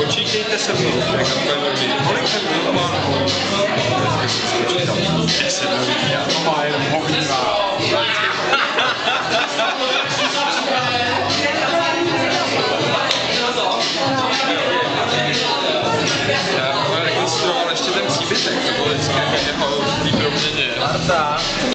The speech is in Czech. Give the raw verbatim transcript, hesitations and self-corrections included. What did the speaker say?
Číkejte se mnou, jak to je dobrý. Kolik jsem byl má? deset hodin, já to má jenom hovnívá. Já rekonstruoval ještě ten příbytek, to bylo vždycky jako jeho výproměně.